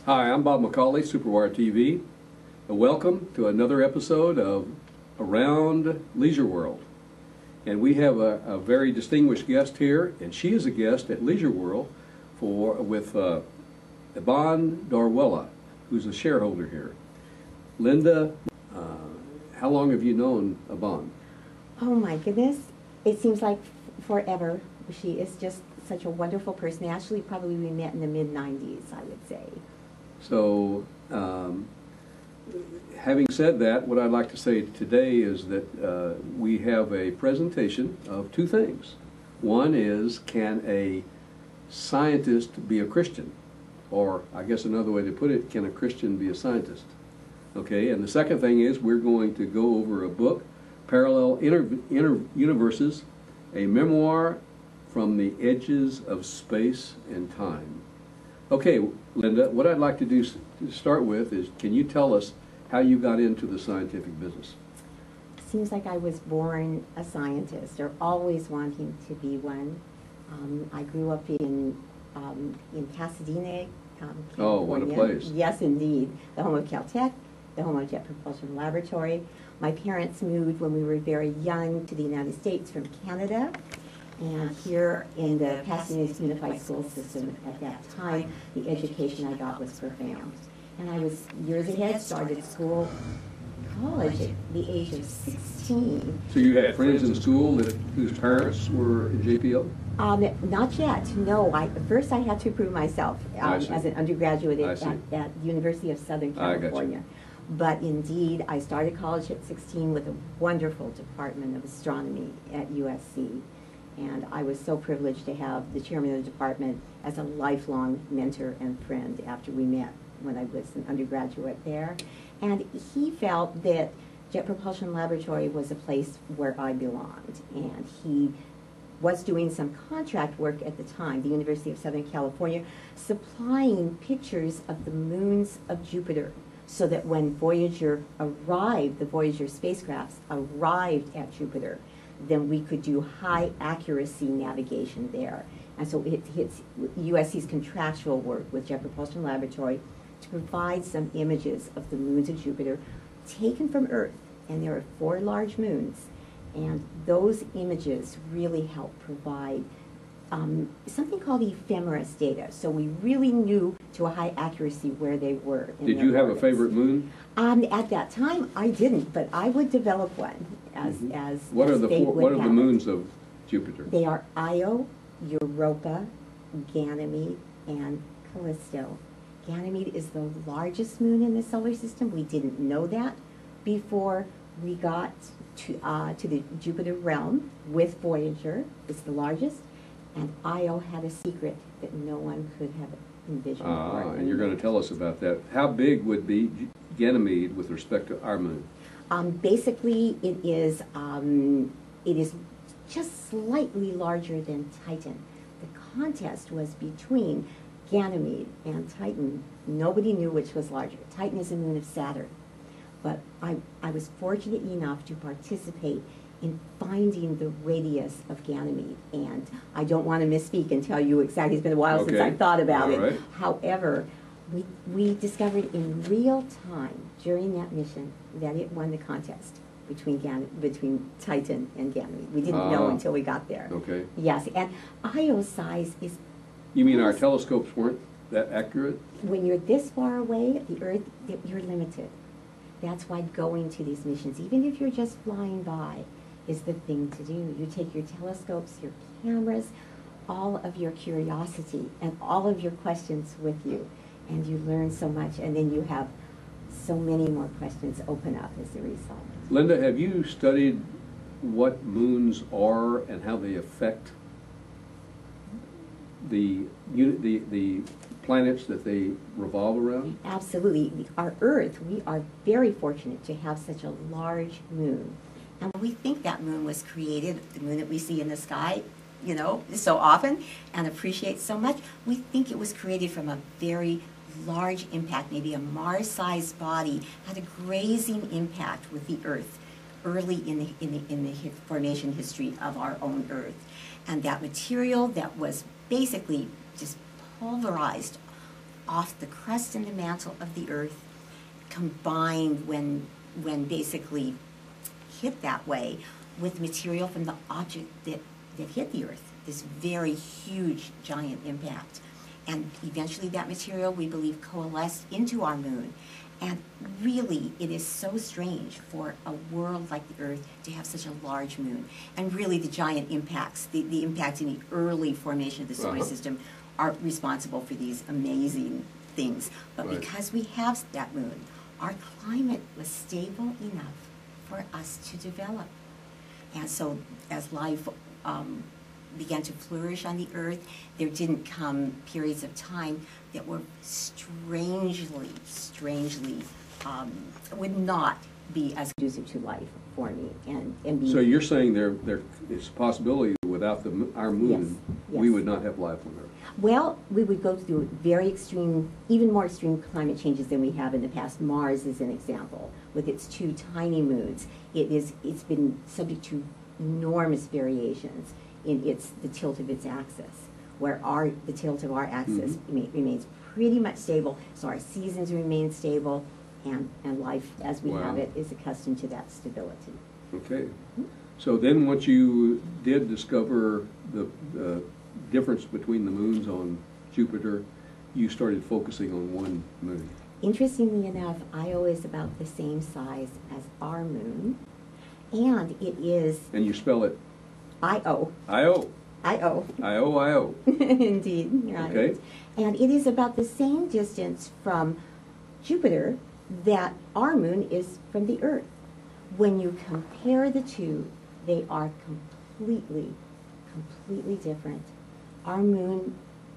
Hi, I'm Bob McCauley, Superwire TV. Welcome to another episode of Around Leisure World. And we have a very distinguished guest here, and she is a guest at Leisure World with Iban Darwella, who's a shareholder here. Linda, how long have you known Iban? Oh my goodness, it seems like forever. She is just such a wonderful person. Actually, probably we met in the mid-90s, I would say. So, having said that, what I'd like to say today is that we have a presentation of two things. One is, can a scientist be a Christian? Or, I guess another way to put it, can a Christian be a scientist? Okay, and the second thing is we're going to go over a book, Parallel Universes, a memoir from the edges of space and time. Okay, Linda, what I'd like to do to start with is, can you tell us how you got into the scientific business? Seems like I was born a scientist, or always wanting to be one. I grew up in Pasadena, California. Oh, what a place. Yes, indeed. The home of Caltech, the home of Jet Propulsion Laboratory. My parents moved when we were very young to the United States from Canada. And here in the Pasadena Unified School System at that time, the education I got was profound. And I was years ahead, started college at the age of 16. So you had friends in school whose parents were in JPL? Not yet, no. First I had to prove myself as an undergraduate at the University of Southern California. But indeed, I started college at 16 with a wonderful department of astronomy at USC. And I was so privileged to have the chairman of the department as a lifelong mentor and friend after we met when I was an undergraduate there. And he felt that Jet Propulsion Laboratory was a place where I belonged. And he was doing some contract work at the time, the University of Southern California, supplying pictures of the moons of Jupiter, so that when Voyager arrived, the Voyager spacecrafts arrived at Jupiter, then we could do high accuracy navigation there. And so it's USC's contractual work with Jet Propulsion Laboratory to provide some images of the moons of Jupiter taken from Earth. And there are 4 large moons. And those images really help provide something called ephemeris data. So we really knew to a high accuracy where they were. Did you have a favorite moon? At that time, I didn't, but I would develop one as What are the moons of Jupiter? They are Io, Europa, Ganymede, and Callisto. Ganymede is the largest moon in the solar system. We didn't know that before we got to the Jupiter realm with Voyager. It's the largest. And Io had a secret that no one could have envisioned. And you're going to tell us about that. How big would be Ganymede with respect to our moon? Basically, it is just slightly larger than Titan. The contest was between Ganymede and Titan. Nobody knew which was larger. Titan is a moon of Saturn. But I was fortunate enough to participate in finding the radius of Ganymede. And I don't want to misspeak and tell you exactly, it's been a while since I thought about it. Right. However, we discovered in real time during that mission that it won the contest between Titan and Ganymede. We didn't know until we got there. Okay. Yes, and Io's size is... You mean our telescopes weren't that accurate? When you're this far away at the Earth, you're limited. That's why going to these missions, even if you're just flying by, is the thing to do. You take your telescopes, your cameras, all of your curiosity, and all of your questions with you, and you learn so much, and then you have so many more questions open up as a result. Linda, have you studied what moons are and how they affect the planets that they revolve around? Absolutely. Our Earth, we are very fortunate to have such a large moon. And we think that moon was created, the moon that we see in the sky, you know, so often and appreciate so much, we think it was created from a very large impact, maybe a Mars-sized body, had a grazing impact with the Earth early in the formation history of our own Earth. And that material that was basically just pulverized off the crust and the mantle of the Earth, combined when basically hit that way with material from the object that hit the Earth, this very huge, giant impact. And eventually that material, we believe, coalesced into our moon. And really, it is so strange for a world like the Earth to have such a large moon. And really, the giant impacts, the impact in the early formation of the solar system are responsible for these amazing things. But because we have that moon, our climate was stable enough for us to develop. And so as life began to flourish on the Earth, there didn't come periods of time that were strangely, would not be as conducive to life forming and being. So you're saying there is a possibility without our moon, we would not have life on Earth? Well, we would go through very extreme, even more extreme climate changes than we have in the past. Mars is an example, with its 2 tiny moons. It's been subject to enormous variations in the tilt of its axis, where the tilt of our axis remains pretty much stable, so our seasons remain stable, and life as we have it is accustomed to that stability. Okay. So then once you did discover the difference between the moons on Jupiter, you started focusing on one moon. Interestingly enough, Io is about the same size as our moon, and it is... And you spell it? I-O. I-O. I-O. I-O, I-O. Indeed, right. Okay. And it is about the same distance from Jupiter that our moon is from the Earth. When you compare the two, they are completely different. Our moon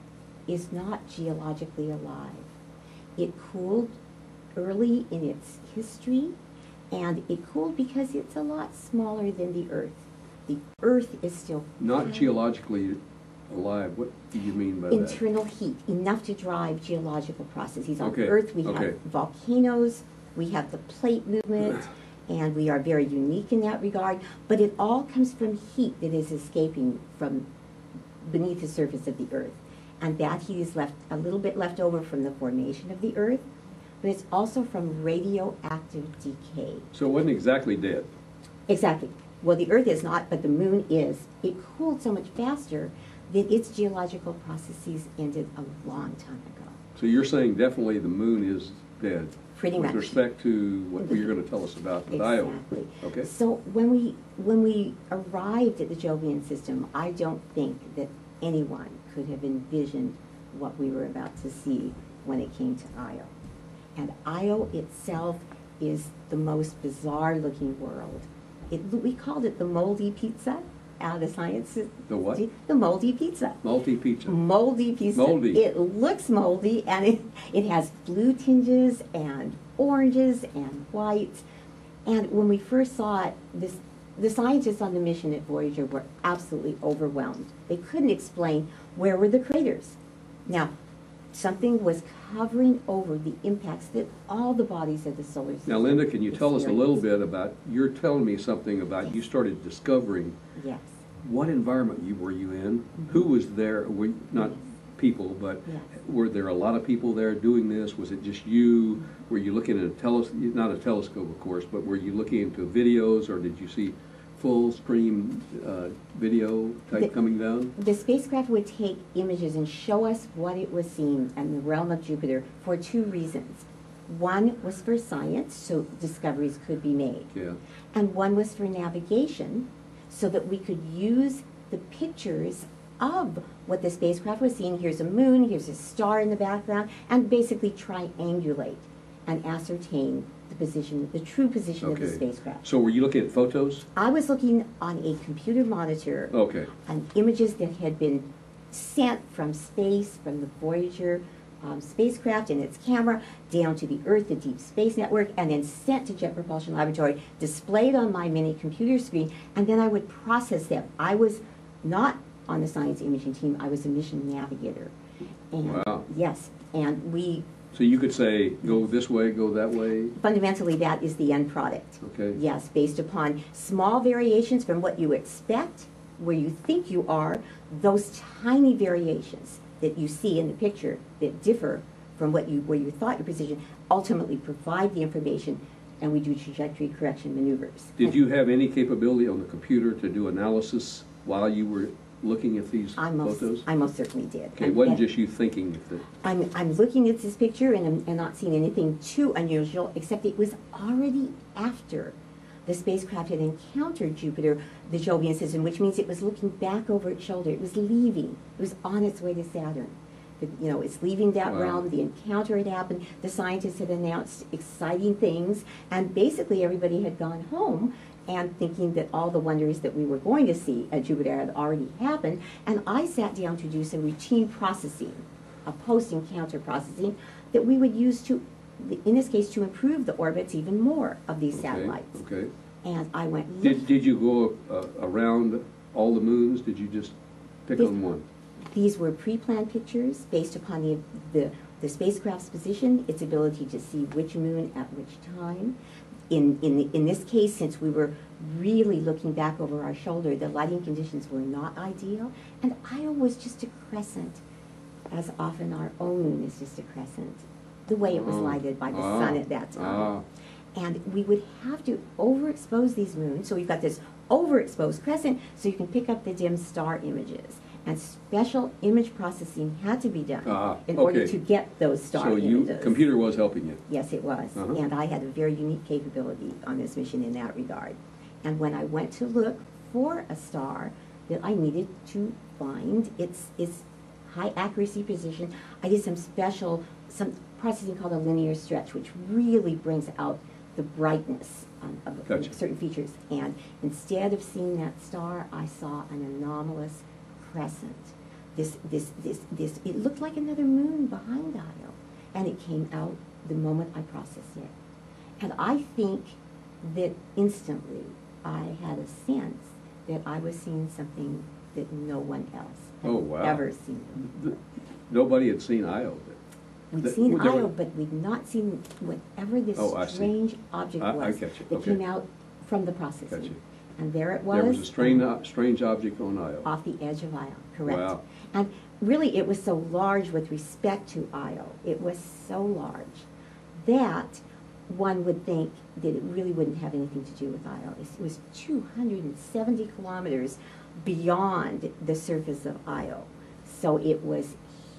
is not geologically alive. It cooled early in its history, and it cooled because it's a lot smaller than the Earth. The Earth is still... Not geologically alive. What do you mean by that? Internal heat, enough to drive geological processes. On Okay. Earth, we have volcanoes, we have the plate movement, and we are very unique in that regard. But it all comes from heat that is escaping from beneath the surface of the Earth. And that heat is a little bit left over from the formation of the Earth, but it's also from radioactive decay. So it wasn't exactly dead. Exactly. Well, the Earth is not, but the moon is. It cooled so much faster that its geological processes ended a long time ago. So you're saying definitely the moon is dead. Pretty much. With respect to what you're going to tell us about with Io. Exactly. Okay. So when we arrived at the Jovian system, I don't think that anyone could have envisioned what we were about to see when it came to Io. And Io itself is the most bizarre looking world. We called it the moldy pizza out of science. The what? The moldy pizza. Moldy pizza. Moldy pizza. Moldy. It looks moldy, and it has blue tinges and oranges and whites. And when we first saw it, the scientists on the mission at Voyager were absolutely overwhelmed. They couldn't explain where were the craters. Now, something was covering over the impacts that all the bodies of the solar system. Now, Linda, can you tell us a little bit about, you're telling me something about Yes. you started discovering what environment were you in? Who was there? Not people, but were there a lot of people there doing this? Was it just you? Were you looking at not a telescope, of course, but were you looking into videos, or did you see full stream video type coming down? The spacecraft would take images and show us what it was seeing in the realm of Jupiter for 2 reasons. One was for science, so discoveries could be made. Yeah. And one was for navigation, so that we could use the pictures of what the spacecraft was seeing. Here's a moon, here's a star in the background, and basically triangulate and ascertain the true position of the spacecraft. So were you looking at photos? I was looking on a computer monitor on images that had been sent from space, from the Voyager spacecraft and its camera, down to the Earth, the Deep Space Network, and then sent to Jet Propulsion Laboratory, displayed on my mini computer screen, and then I would process them. I was not on the science imaging team, I was a mission navigator. And yes, and So you could say, go this way, go that way? Fundamentally, that is the end product. Okay. Yes, based upon small variations from what you expect, where you think you are, those tiny variations that you see in the picture that differ from where you thought your position, ultimately provide the information, and we do trajectory correction maneuvers. Did you have any capability on the computer to do analysis while you were looking at these photos? I most certainly did. Okay, it wasn't just you thinking that. I'm looking at this picture and not seeing anything too unusual, except it was already after the spacecraft had encountered Jupiter, the Jovian system, which means it was looking back over its shoulder. It was leaving. It was on its way to Saturn. You know, it's leaving that realm. The encounter had happened. The scientists had announced exciting things, and basically everybody had gone home and thinking that all the wonders that we were going to see at Jupiter had already happened. And I sat down to do some routine processing, a post-encounter processing, that we would use to, in this case, to improve the orbits even more of these satellites. Okay. And I went. Did you go around all the moons? Did you just pick on one? These were pre-planned pictures based upon the spacecraft's position, its ability to see which moon at which time. In this case, since we were really looking back over our shoulder, the lighting conditions were not ideal, and Io was just a crescent, as often our own moon is just a crescent, the way it was lighted by the sun at that time. And we would have to overexpose these moons, so we've got this overexposed crescent, so you can pick up the dim star images. And special image processing had to be done in order to get those star images. So computer was helping you? Yes, it was. And I had a very unique capability on this mission in that regard. And when I went to look for a star that I needed to find its high accuracy position, I did some processing called a linear stretch, which really brings out the brightness of certain features. And instead of seeing that star, I saw an anomalous crescent. It looked like another moon behind Io, and it came out the moment I processed it. And I think that instantly I had a sense that I was seeing something that no one else had ever seen. Nobody had seen Io. We'd seen Io, but we'd not seen whatever this strange object was that came out from the processing. And there it was. There was a strange object on Io. Off the edge of Io, correct. Wow. And really, it was so large with respect to Io. It was so large that one would think that it really wouldn't have anything to do with Io. It was 270 kilometers beyond the surface of Io. So it was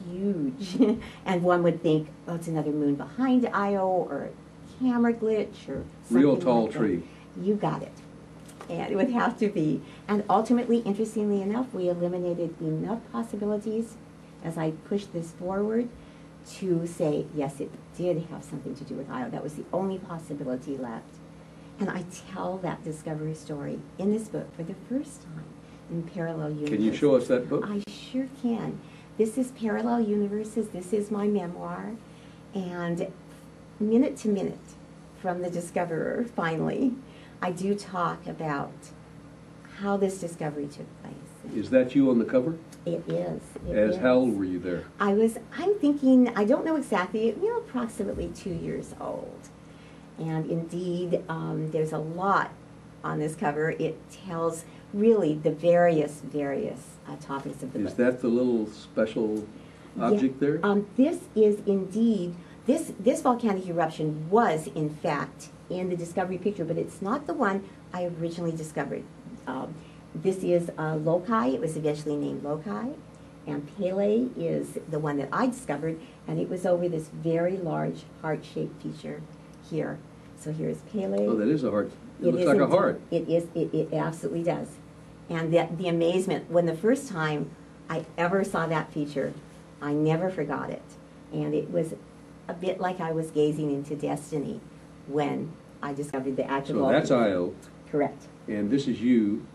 huge. And one would think, oh, it's another moon behind Io, or a camera glitch, or something real tall like tree. That. You got it. And it would have to be. And ultimately, interestingly enough, we eliminated enough possibilities as I pushed this forward to say, yes, it did have something to do with Io. That was the only possibility left. And I tell that discovery story in this book for the first time in Parallel Universes. Can you show us that book? I sure can. This is Parallel Universes. This is my memoir. And minute to minute, from the discoverer, finally, I do talk about how this discovery took place. Is that you on the cover? It is. How old were you there? I'm thinking, I don't know exactly, approximately 2 years old. And indeed, there's a lot on this cover. It tells really the various topics of the book. Is that the little special object there? This is indeed, this volcanic eruption was in fact in the discovery picture, but it's not the one I originally discovered. This is Loci. It was eventually named Loci, and Pele is the one that I discovered, and it was over this very large heart-shaped feature here. So here's Pele. Oh, that is a heart. It looks like a heart. It is. It absolutely does. And the amazement, when the first time I ever saw that feature, I never forgot it. And it was a bit like I was gazing into destiny when I discovered the active volcano. So that's Io. Correct. And this is you.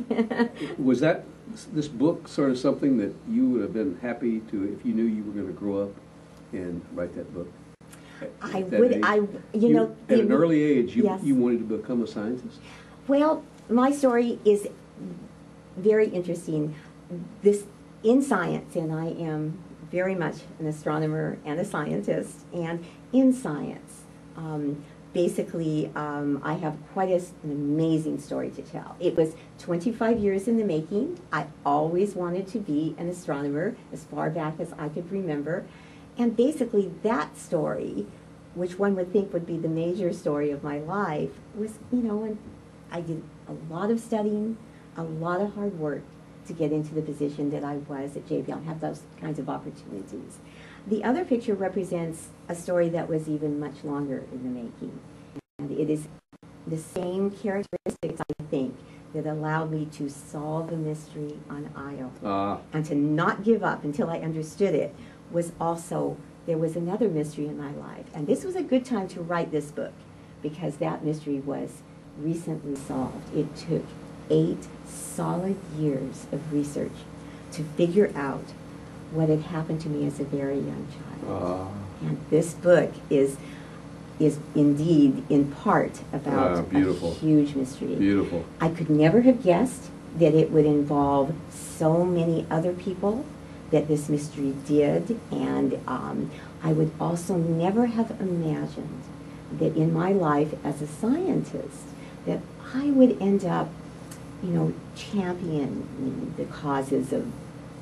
Was this book sort of something that you would have been happy to, if you knew you were going to grow up and write that book? I would. Age? At an early age, you yes. you wanted to become a scientist? Well, my story is very interesting. This in science, and I am very much an astronomer and a scientist, and in science, basically, I have quite an amazing story to tell. It was 25 years in the making. I always wanted to be an astronomer as far back as I could remember. And basically that story, which one would think would be the major story of my life, was, and I did a lot of studying, a lot of hard work to get into the position that I was at JPL and have those kinds of opportunities. The other picture represents a story that was even much longer in the making. And it is the same characteristics, I think, that allowed me to solve the mystery on Io. And to not give up until I understood it was also, there was another mystery in my life. And this was a good time to write this book because that mystery was recently solved. It took 8 solid years of research to figure out what had happened to me as a very young child. And this book is indeed in part about a huge mystery. Beautiful. I could never have guessed that it would involve so many other people that this mystery did, and I would also never have imagined that in my life as a scientist that I would end up, championing the causes of,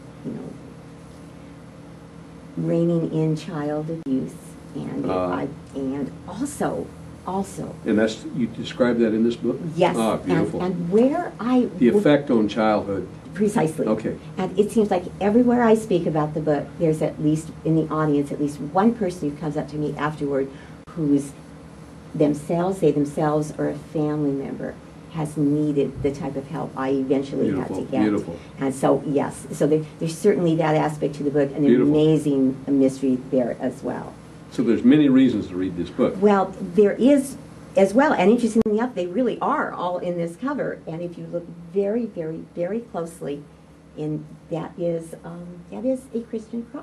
reining in child abuse, and and also. And that's, you describe that in this book? Yes. Beautiful. And where the effect on childhood. Precisely. Okay. And it seems like everywhere I speak about the book, there's at least, in the audience, at least one person who comes up to me afterward who's they themselves or a family member has needed the type of help I eventually had to get. Beautiful. And so, yes, so there's certainly that aspect to the book, and an amazing mystery there as well. So there's many reasons to read this book. Well, there is as well, and interestingly enough, they really are all in this cover. And if you look very, very, very closely, that is a Christian cross.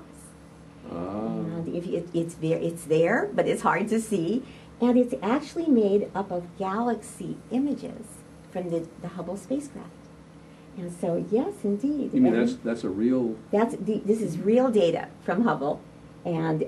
And it's there, but it's hard to see, and it's actually made up of galaxy images from the Hubble spacecraft. And so, yes, indeed. You mean that's a real? This is real data from Hubble, and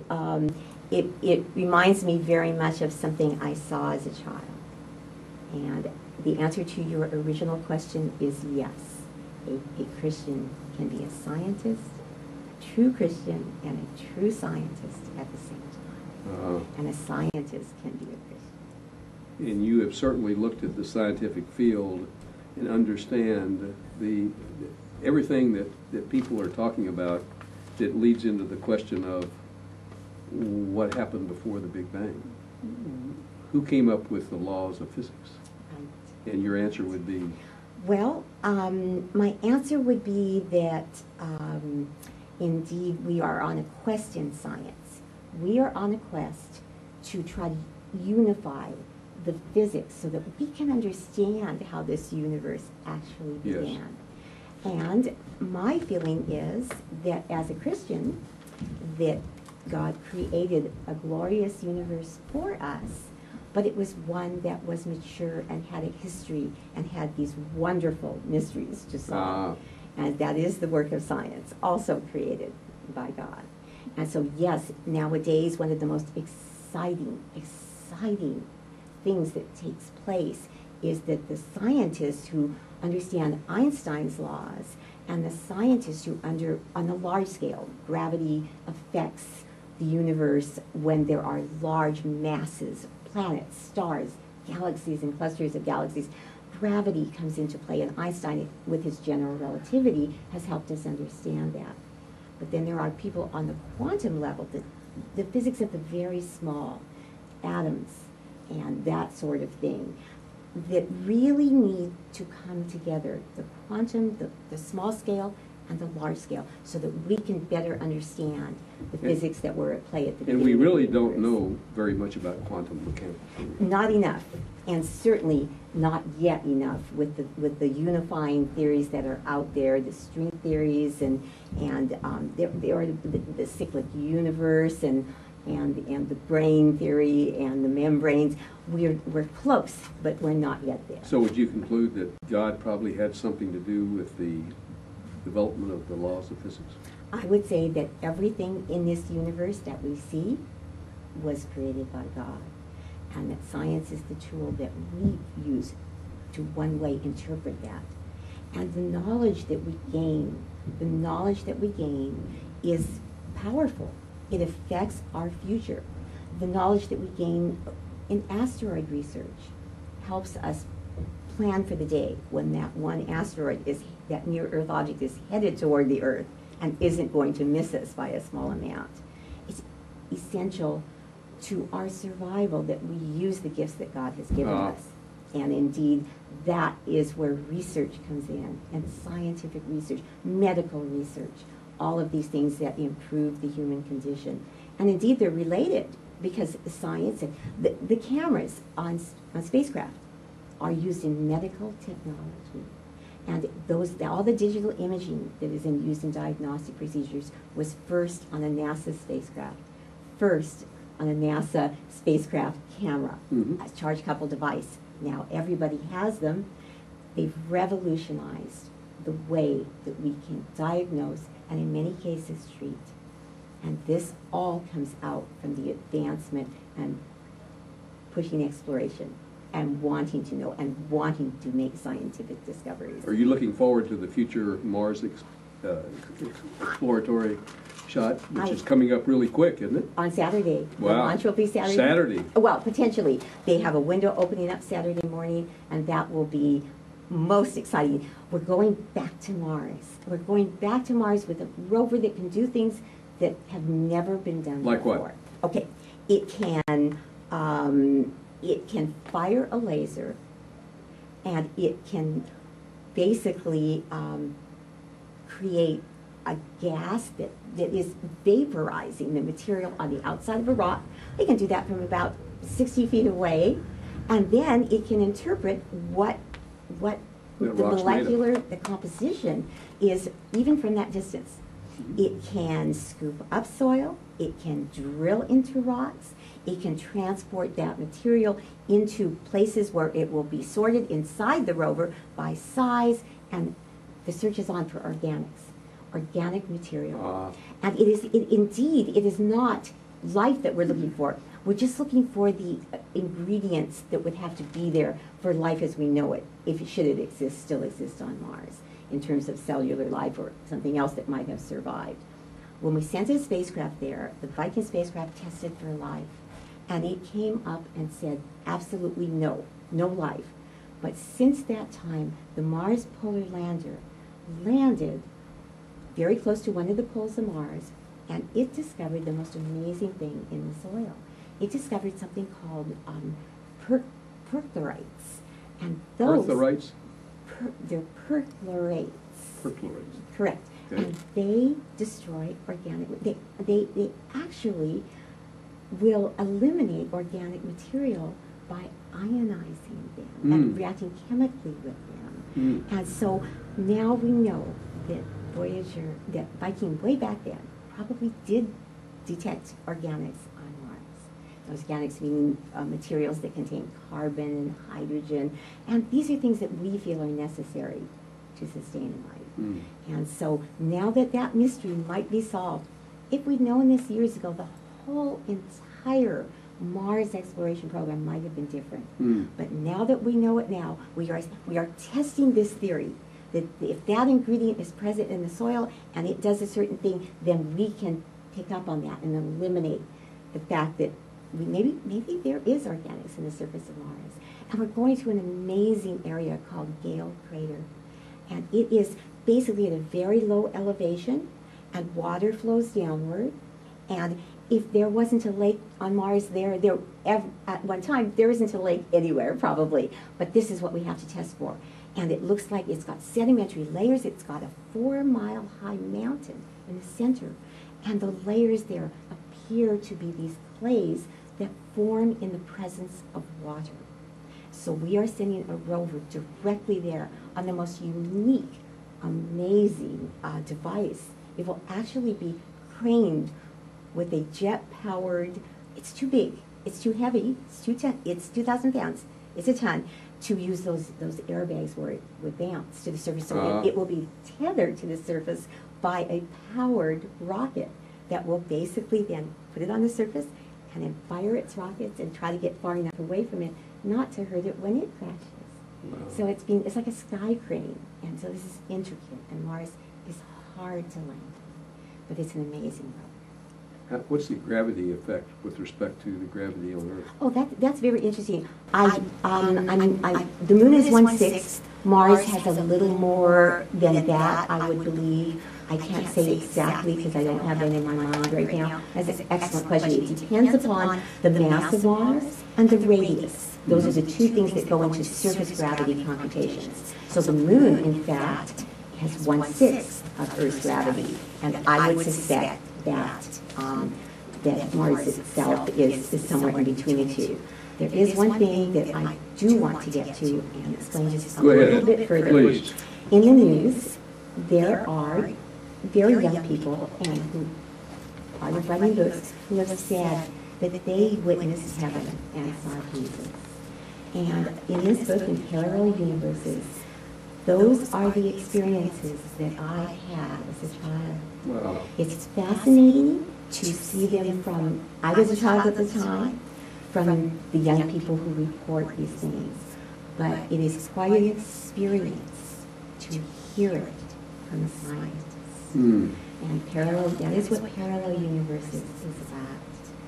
it reminds me very much of something I saw as a child. And the answer to your original question is yes. A Christian can be a scientist, a true Christian, and a true scientist at the same time. And a scientist can be a Christian. And you have certainly looked at the scientific field and understand everything that people are talking about that leads into the question of what happened before the Big Bang. Who came up with the laws of physics? Right. And your answer would be? Well, my answer would be that indeed we are on a quest in science. We are on a quest to try to unify the physics so that we can understand how this universe actually began. Yes. And my feeling is that as a Christian, that God created a glorious universe for us, but it was one that was mature and had a history and had these wonderful mysteries to solve. And that is the work of science, also created by God. And so, yes, nowadays one of the most exciting things that takes place is that the scientists who understand Einstein's laws and the scientists who on a large scale, gravity affects the universe when there are large masses, planets, stars, galaxies and clusters of galaxies. Gravity comes into play, and Einstein, with his general relativity, has helped us understand that. But then there are people on the quantum level, the physics of the very small atoms and that sort of thing, that really need to come together, the quantum, the small scale, and the large scale, so that we can better understand the physics that were at play at the beginning. And we really don't know very much about quantum mechanics. Not enough, and certainly not yet enough with the unifying theories that are out there, the string theories, and there are the cyclic universe, and the brain theory, and the membranes. We're close, but we're not yet there. So would you conclude that God probably had something to do with the development of the laws of physics? I would say that everything in this universe that we see was created by God, and that science is the tool that we use to one way interpret that. And the knowledge that we gain is powerful, It affects our future. The knowledge that we gain in asteroid research helps us plan for the day when that one asteroid that near-Earth object is headed toward the Earth and isn't going to miss us by a small amount. It's essential to our survival that we use the gifts that God has given us. And indeed, that is where research comes in, and scientific research, medical research, all of these things that improve the human condition. And indeed, they're related, because science and the cameras on spacecraft are used in medical technology. And all the digital imaging that is used in diagnostic procedures was first on a NASA spacecraft, first on a NASA spacecraft camera, a charge-coupled device. Now everybody has them. They've revolutionized the way that we can diagnose and in many cases treat. And this all comes out from the advancement and pushing exploration and wanting to know and wanting to make scientific discoveries. Are you looking forward to the future Mars exploratory shot, which is coming up really quick, isn't it? On Saturday. Wow. The launch will be Saturday. Saturday. Well, potentially. They have a window opening up Saturday morning, and that will be most exciting. We're going back to Mars. We're going back to Mars with a rover that can do things that have never been done like before. What? Okay. It can fire a laser, and it can basically create a gas that is vaporizing the material on the outside of a rock. It can do that from about 60 feet away, and then it can interpret what the composition is even from that distance. It can scoop up soil, it can drill into rocks, it can transport that material into places where it will be sorted inside the rover by size, and the search is on for organic material. And indeed, it is not life that we're looking for. We're just looking for the ingredients that would have to be there for life as we know it, should it still exist on Mars, in terms of cellular life or something else that might have survived. When we sent a spacecraft there, the Viking spacecraft tested for life, and it came up and said absolutely no life. But since that time, the Mars Polar Lander landed very close to one of the poles of Mars, and it discovered the most amazing thing in the soil. It discovered something called perchlorites. And those... Perchlorites? They're perchlorates. Perchlorates. Correct. Okay. And they destroy organic... They actually will eliminate organic material by ionizing them and reacting chemically with them. And so now we know that that Viking way back then probably did detect organics on Mars. Those organics meaning materials that contain carbon and hydrogen, and these are things that we feel are necessary to sustain life. And so now that mystery might be solved, if we'd known this years ago, the whole entire Mars exploration program might have been different. But now that we know it now, we are testing this theory that if that ingredient is present in the soil and it does a certain thing, then we can pick up on that and eliminate the fact that maybe there is organics in the surface of Mars. And we're going to an amazing area called Gale Crater. And it is basically at a very low elevation, and water flows downward. And if there wasn't a lake on Mars at one time, there isn't a lake anywhere probably, but this is what we have to test for. And it looks like it's got sedimentary layers. It's got a 4-mile-high mountain in the center. And the layers there appear to be these clays that form in the presence of water. So we are sending a rover directly there on the most unique, amazing device. It will actually be craned with a jet-powered, it's too big, it's too heavy, it's 2,000 pounds, it's a ton, to use those airbags where it would bounce to the surface. So it will be tethered to the surface by a powered rocket that will basically then put it on the surface and then fire its rockets and try to get far enough away from it not to hurt it when it crashes. Wow. So it's like a sky crane, and so this is intricate, and Mars is hard to land, but it's an amazing rover. What's the gravity effect with respect to the gravity on Earth? Oh, that's very interesting. The moon is 1/6. Mars has a little more than that, I would believe. I can't say exactly because I don't have that in my mind right now. That's an excellent question. It depends upon the mass of Mars and the radius. Those are the two things that go into surface gravity computations. So the moon, in fact, has 1/6 of Earth's gravity, and I would suspect that Mars itself is somewhere in between the two. There is one thing that I do want to get to and explain just a little bit further. Please. In the news, there are very young people and who are writing books who have said that they witnessed heaven and saw Jesus. And in this book, in Parallel Universes, those are the experiences that I had as a child. Wow. It's fascinating to see them from, I was a child at the time, from the young people who report these things. But it is quite an experience to hear it from the scientists. Mm. And that is what Parallel Universes is about.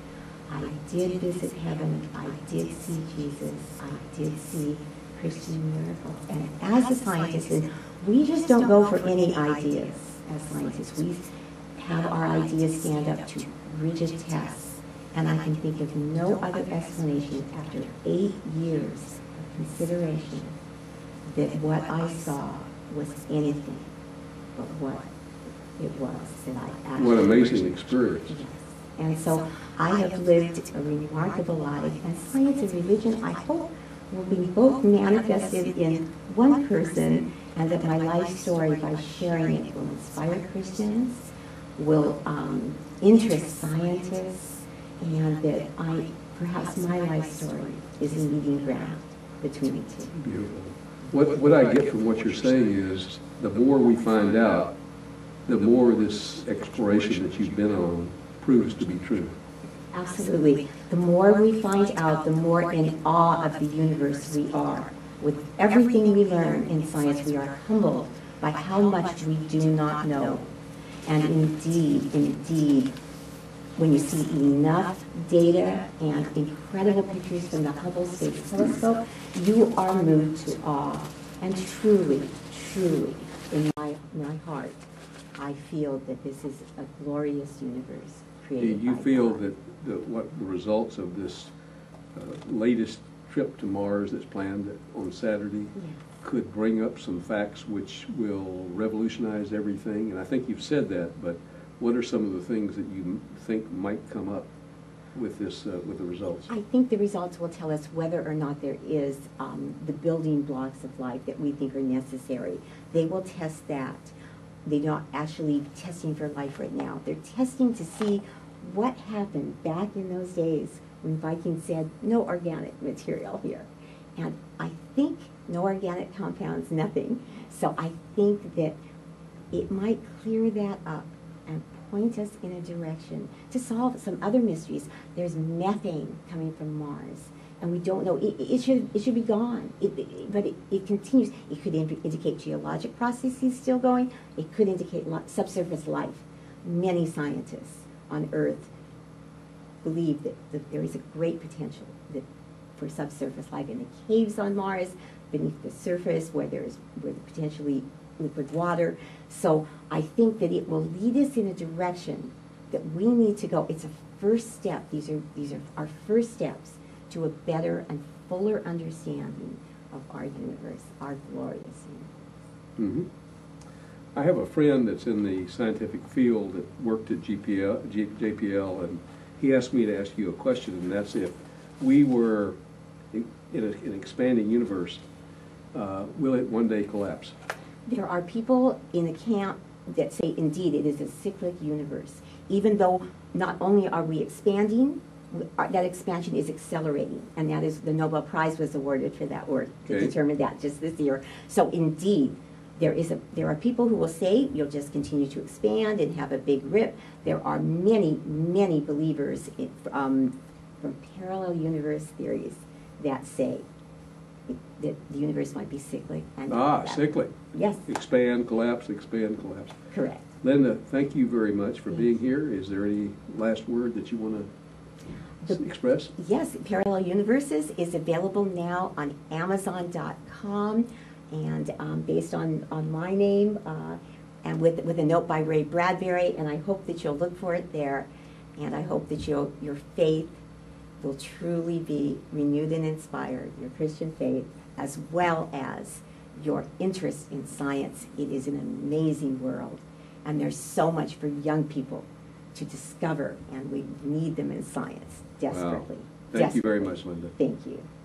I did visit heaven, I did see Jesus, I did see Christian miracles. And as a scientist, and we just don't go for any ideas as scientists. We have our ideas stand up to rigid tests. And I can think of no other explanation after 8 years of consideration that what I saw was anything but what it was that I actually... What an amazing experience. Yes. And so I have lived a remarkable life, and science and religion, I hope, will be both manifested in one person, and that my life story, by sharing it, will inspire Christians, will interest scientists, and that perhaps my life story is a meeting ground between the two. Beautiful. What I get from what you're saying is, the more we find out, the more this exploration that you've been on proves to be true. Absolutely. The more we find out, the more in awe of the universe we are. With everything we learn in science, we are humbled by how much we do not know. And indeed, when you see enough data and incredible pictures from the Hubble Space Telescope, you are moved to awe. And truly, in my heart, I feel that this is a glorious universe created by God. You feel that what the results of this latest trip to Mars that's planned on Saturday could bring up some facts which will revolutionize everything? And I think you've said that, but what are some of the things that you think might come up with this, with the results? I think the results will tell us whether or not there is the building blocks of life that we think are necessary. They will test that. They're not actually testing for life right now. They're testing to see what happened back in those days when Vikings said, no organic material here. And I think no organic compounds, nothing. So I think that it might clear that up and point us in a direction to solve some other mysteries. There's methane coming from Mars, and we don't know. It should be gone, but it continues. It could indicate geologic processes still going. It could indicate subsurface life. Many scientists on Earth believe that there is a great potential for subsurface life in the caves on Mars, beneath the surface where there's potentially liquid water. So I think that it will lead us in a direction that we need to go. It's a first step. These are our first steps to a better and fuller understanding of our universe, our glorious universe. Mm-hmm. I have a friend that's in the scientific field that worked at JPL, and he asked me to ask you a question, and that's if we were in an expanding universe, will it one day collapse? There are people in the camp that say, indeed, it is a cyclic universe. Even though not only are we expanding, that expansion is accelerating. And that is, the Nobel Prize was awarded for that work to determine that just this year. So indeed, there are people who will say you'll just continue to expand and have a big rip. There are many, many believers from parallel universe theories that say that the universe might be cyclic. And cyclic. Yes. Expand, collapse, expand, collapse. Correct. Linda, thank you very much for being here. Is there any last word that you want to express? Yes, Parallel Universes is available now on Amazon.com, and based on my name, and with a note by Ray Bradbury, and I hope that you'll look for it there, and I hope that your faith will truly be renewed and inspired, your Christian faith, as well as your interest in science. It is an amazing world, and there's so much for young people to discover, and we need them in science desperately. Wow. Thank you very much, Linda. Thank you.